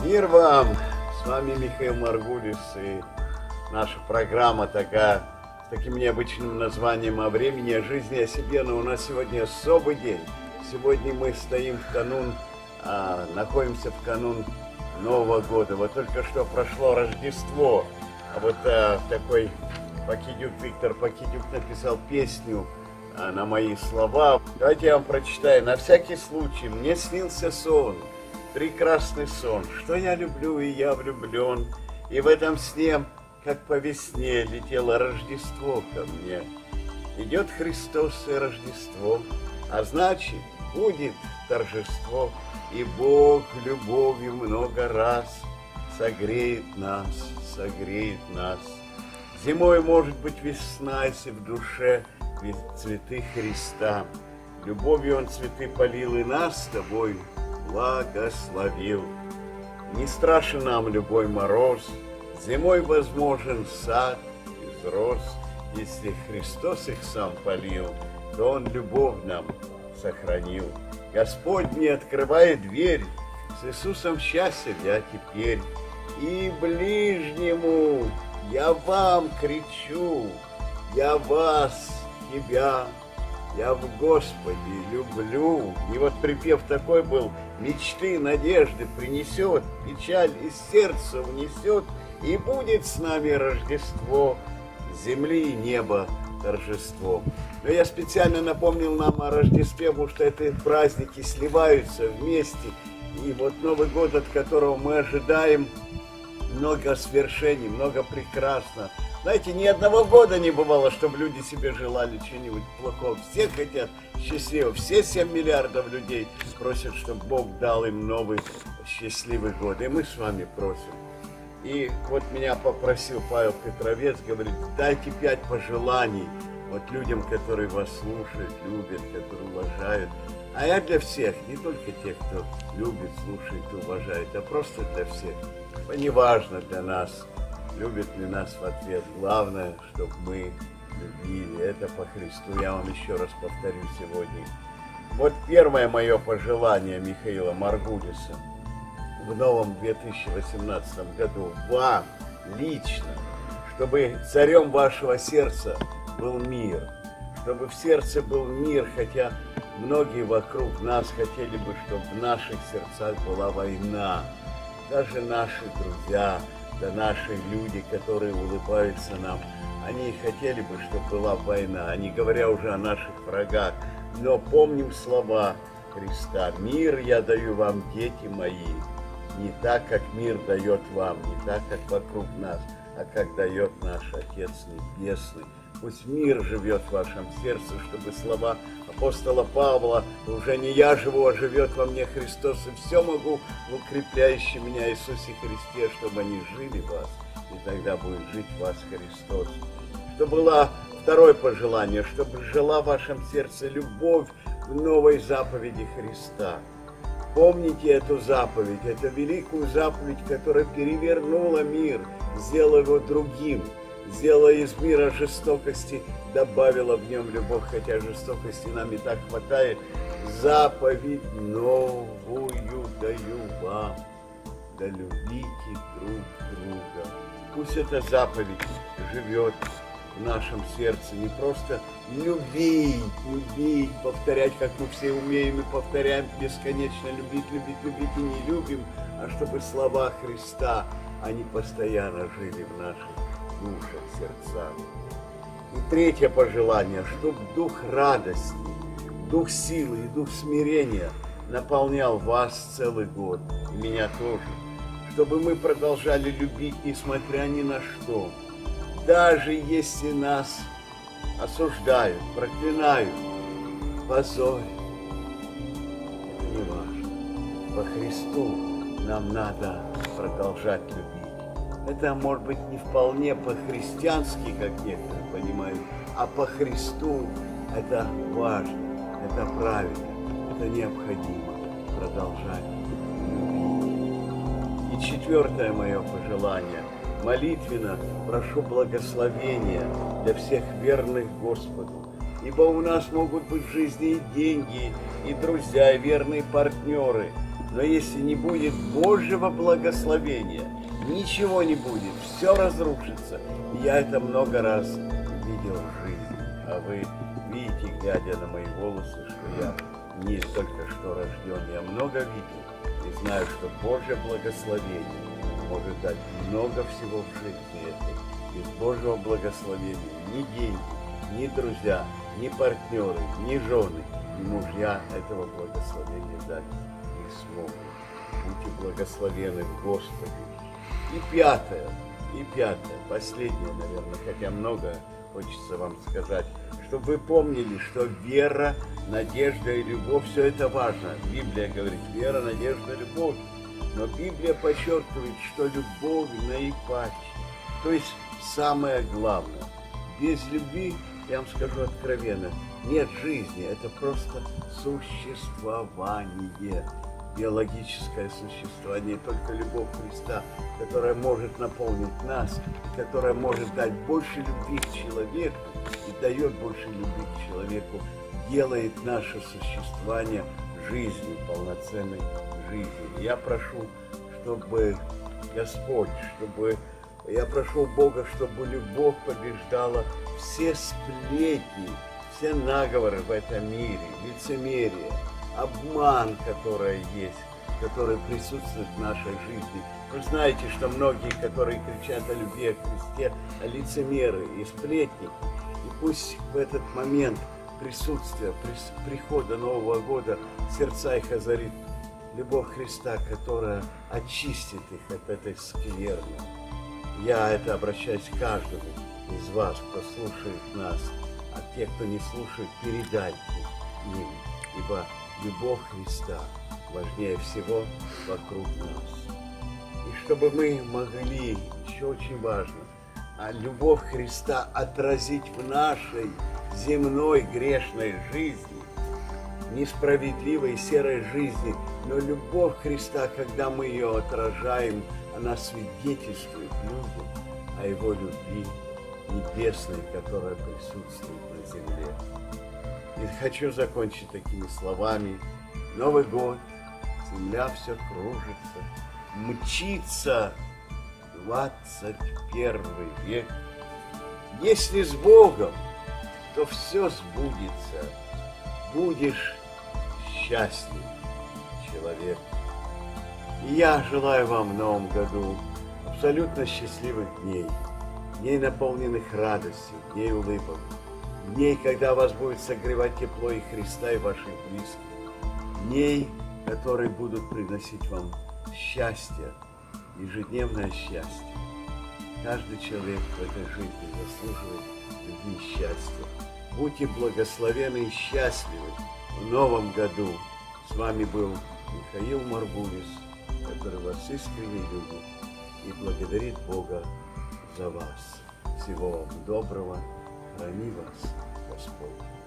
Мир вам! С вами Михаил Маргулис, и наша программа такая, с таким необычным названием «О времени, о жизни, о себе». Но у нас сегодня особый день. Сегодня мы стоим в канун, находимся в канун Нового года. Вот только что прошло Рождество, а вот такой Виктор Покидюк написал песню на мои слова. Давайте я вам прочитаю. На всякий случай мне снился сон, прекрасный сон, что я люблю и я влюблен. И в этом сне, как по весне, летело Рождество ко мне. Идет Христос и Рождество, а значит, будет торжество. И Бог любовью много раз согреет нас, согреет нас. Зимой может быть весна, если в душе ведь цветы Христа. Любовью Он цветы полил и нас с тобой благословил. Не страшен нам любой мороз, зимой возможен сад из роз. Если Христос их сам полил, то Он любовь нам сохранил. Господь мне открывает дверь, с Иисусом счастье я теперь. И ближнему я вам кричу, я вас, тебя, я в Господе люблю. И вот припев такой был: мечты, надежды принесет, печаль из сердца унесет, и будет с нами Рождество, земли и неба торжество. Но я специально напомнил нам о Рождестве, потому что эти праздники сливаются вместе. И вот Новый год, от которого мы ожидаем много свершений, много прекрасно. Знаете, ни одного года не бывало, чтобы люди себе желали чего-нибудь плохого. Все хотят счастливого. Все 7 миллиардов людей просят, чтобы Бог дал им новый счастливый год. И мы с вами просим. И вот меня попросил Павел Петровец, говорит, дайте 5 пожеланий вот людям, которые вас слушают, любят, которые уважают. А я для всех, не только тех, кто любит, слушает и уважает, а просто для всех. Неважно для нас, любят ли нас в ответ. Главное, чтобы мы любили. Это по Христу. Я вам еще раз повторю сегодня. Вот первое мое пожелание Михаила Маргулиса в новом 2018 году вам лично, чтобы царем вашего сердца был мир, чтобы в сердце был мир, хотя многие вокруг нас хотели бы, чтобы в наших сердцах была война. Даже наши друзья, да наши люди, которые улыбаются нам, они хотели бы, чтобы была война, не говоря уже о наших врагах. Но помним слова Христа: мир я даю вам, дети мои, не так, как мир дает вам, не так, как вокруг нас, а как дает наш Отец Небесный. Пусть мир живет в вашем сердце, чтобы слова апостола Павла: уже не я живу, а живет во мне Христос, и все могу в укрепляющем меня Иисусе Христе, чтобы они жили в вас, и тогда будет жить в вас Христос. Что было второе пожелание, чтобы жила в вашем сердце любовь в новой заповеди Христа. Помните эту заповедь, эту великую заповедь, которая перевернула мир, сделала его другим, сделала из мира жестокости, добавила в нем любовь, хотя жестокости нам и так хватает. Заповедь новую даю вам, да любите друг друга. Пусть эта заповедь живет в нашем сердце, не просто любить, любить, повторять, как мы все умеем и повторяем бесконечно: любить, любить, любить и не любим, а чтобы слова Христа, они постоянно жили в наших душах, сердцах. И третье пожелание, чтобы дух радости, дух силы и дух смирения наполнял вас целый год, и меня тоже, чтобы мы продолжали любить, несмотря ни на что. Даже если нас осуждают, проклинают, позорят, это не важно. По Христу нам надо продолжать любить. Это может быть не вполне по-христиански, как некоторые понимают, а по Христу это важно, это правильно, это необходимо продолжать любить. И четвертое мое пожелание. Молитвенно прошу благословения для всех верных Господу, ибо у нас могут быть в жизни и деньги, и друзья, и верные партнеры, Но если не будет Божьего благословения, ничего не будет, все разрушится. Я это много раз видел в жизни. А вы видите, глядя на мои волосы, что я не только что рожден, я много видел и знаю, что Божье благословение может дать много всего в жизни этой. Без Божьего благословения ни деньги, ни друзья, ни партнеры, ни жены, ни мужья этого благословения дать не смогут. Будьте благословены в Господе. И пятое, последнее, наверное, хотя много хочется вам сказать, чтобы вы помнили, что вера, надежда и любовь, все это важно. Библия говорит, вера, надежда, любовь. Но Библия подчеркивает, что любовь наипаче. То есть самое главное. Без любви, я вам скажу откровенно, нет жизни. Это просто существование. Биологическое существование. Только любовь Христа, которая может наполнить нас, которая может дать больше любви к человеку и дает больше любви к человеку, делает наше существование жизнью, полноценной жизнью. Я прошу, чтобы Господь, я прошу Бога, чтобы любовь побеждала все сплетни, все наговоры в этом мире, лицемерие, обман, который есть, который присутствует в нашей жизни. Вы знаете, что многие, которые кричат о любви, о Христе, лицемеры и сплетники. И пусть в этот момент присутствия, прихода Нового года сердца их озарит любовь Христа, которая очистит их от этой скверны. Я это обращаюсь к каждому из вас, кто слушает нас, а те, кто не слушает, передайте им, ибо любовь Христа важнее всего вокруг нас. И чтобы мы могли, еще очень важно, любовь Христа отразить в нашей земной грешной жизни, несправедливой серой жизни, но любовь Христа, когда мы ее отражаем, она свидетельствует людям о Его любви небесной, которая присутствует на земле. И хочу закончить такими словами. Новый год, земля все кружится, мчится 21 век. Если с Богом, то все сбудется. Будешь счастлив, человек. И я желаю вам в новом году абсолютно счастливых дней, дней, наполненных радостью, дней улыбок, дней, когда вас будет согревать тепло и Христа, и ваших близких, дней, которые будут приносить вам счастье, ежедневное счастье. Каждый человек в этой жизни заслуживает любви и счастья. Будьте благословенны и счастливы в новом году. С вами был Михаил Маргулис, который вас искренне любит и благодарит Бога за вас. Всего вам доброго. Храни вас Господь.